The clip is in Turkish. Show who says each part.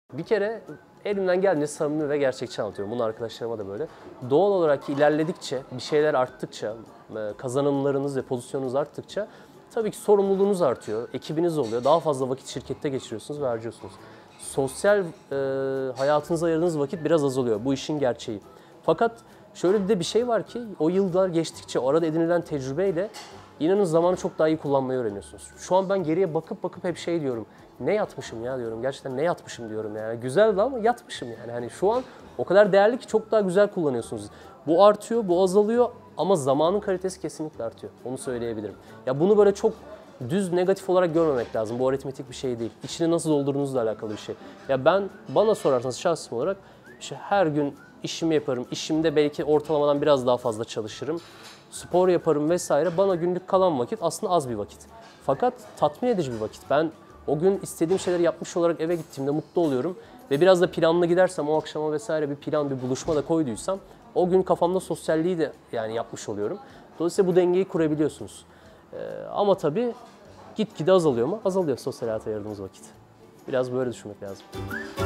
Speaker 1: Bir kere elimden geldiğince samimi ve gerçekçi anlatıyorum. Bunu arkadaşlarıma da böyle. Doğal olarak ilerledikçe, bir şeyler arttıkça, kazanımlarınız ve pozisyonunuz arttıkça tabii ki sorumluluğunuz artıyor, ekibiniz oluyor. Daha fazla vakit şirkette geçiriyorsunuz ve harcıyorsunuz. Sosyal hayatınıza ayırdığınız vakit biraz azalıyor. Bu işin gerçeği. Fakat şöyle de bir şey var ki o yıllar geçtikçe o arada edinilen tecrübeyle inanın zamanı çok daha iyi kullanmayı öğreniyorsunuz. Şu an ben geriye bakıp hep şey diyorum. Ne yatmışım ya diyorum. Gerçekten ne yatmışım diyorum yani. Güzeldi ama yatmışım yani. Hani şu an o kadar değerli ki çok daha güzel kullanıyorsunuz. Bu artıyor, bu azalıyor ama zamanın kalitesi kesinlikle artıyor. Onu söyleyebilirim. Ya bunu böyle çok düz negatif olarak görmemek lazım. Bu aritmetik bir şey değil. İçini nasıl doldurduğunuzla alakalı bir şey. Ya bana sorarsanız şahsım olarak işte her gün işimi yaparım. İşimde belki ortalamadan biraz daha fazla çalışırım. Spor yaparım vesaire. Bana günlük kalan vakit aslında az bir vakit. Fakat tatmin edici bir vakit. Ben o gün istediğim şeyleri yapmış olarak eve gittiğimde mutlu oluyorum. Ve biraz da planlı gidersem o akşama vesaire bir plan, bir buluşma da koyduysam o gün kafamda sosyalliği de yani yapmış oluyorum. Dolayısıyla bu dengeyi kurabiliyorsunuz. Ama tabii gitgide azalıyor mu? Azalıyor sosyal hayata ayırdığımız vakit. Biraz böyle düşünmek lazım.